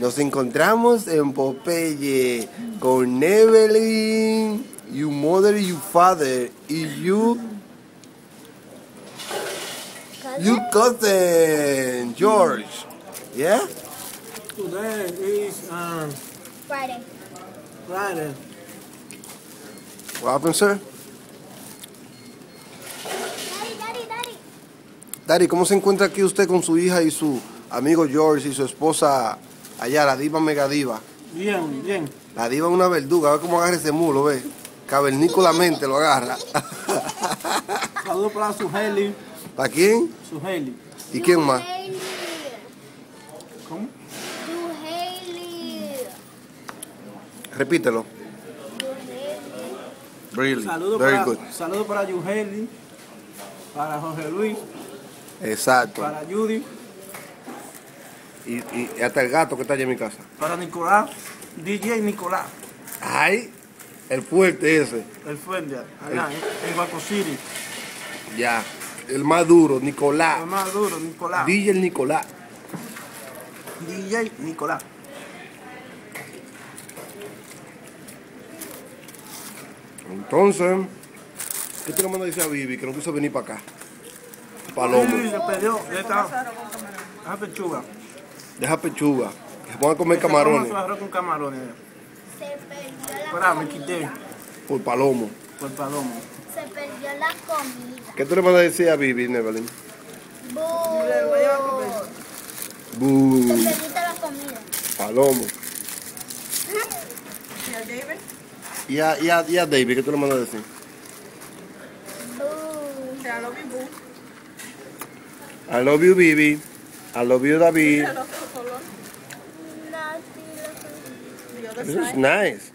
Nos encontramos en Popeye con Evelyn, your mother, your father, y your cousin, George. Yeah? Today is Friday. Friday. What happened, sir? Daddy. Daddy, ¿cómo se encuentra aquí usted con su hija y su amigo George y su esposa allá, la diva mega diva? Bien. La diva es una verduga, ve cómo agarra ese mulo, ve. Cavernícolamente lo agarra. Saludos para Suheli. ¿Para quién? Suheli. ¿Y quién más? ¿Cómo? Repítelo. Really, very good. Saludos para Yuheli, para Jorge Luis, Exacto. para Judy, Y hasta el gato que está allá en mi casa. para Nicolás, DJ Nicolás, Ay, el fuerte ese. el fuerte, allá en Guaco City. Ya, el más duro, Nicolás. El más duro, Nicolás. DJ el Nicolás. DJ Nicolás. Entonces, ¿qué te lo manda a decir a Vivi? Que no quiso venir para acá. Palomo. Sí, se perdió, deja pechuga. Deja pechuga. Que se pongan a comer Que se coma camarones. su arroz con camarones. Se perdió la Espera, me comida. quité Por palomo. por el palomo. Se perdió la comida. ¿Qué tú le mandas a decir a Vivi, Evelyn? Boo. Se Buh. perdió la comida. Palomo. ¿Y a David? Y a David, ¿qué tú le mandas a decir? Boo. I love you, boo. I love you, Vivi. I love you, David. This is nice.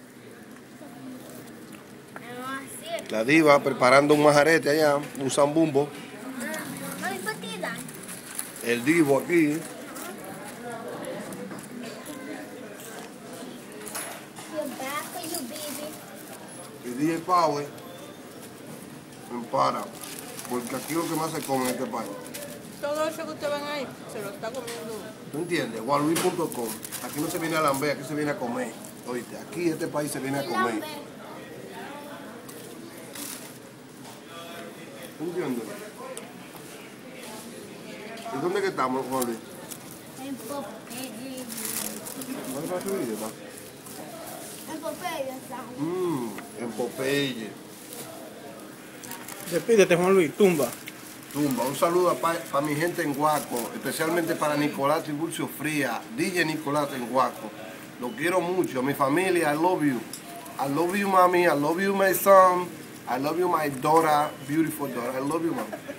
La diva preparando un majarete allá, un zambumbo. El divo aquí. Y DJ Power en para. Porque aquí lo que más se come en este país. Todo eso que ustedes van ahí se lo está comiendo. ¿Tú entiendes? Walui.com. Aquí no se viene a lamber, aquí se viene a comer. Oíste, aquí en este país se viene a comer. ¿Tú entiendes? ¿Y dónde que estamos, Juan Luis? En Popeye. ¿Dónde va a subir, está? En Popeye está. En Popeye. Despídete, Juan Luis, tumba. Tumba. Un saludo para mi gente en Guaco, especialmente para Nicolás Tiburcio Fría, DJ Nicolás en Guaco. Lo quiero mucho. Mi familia, I love you. I love you, mami. I love you, my son. I love you, my daughter, beautiful daughter. I love you, mami.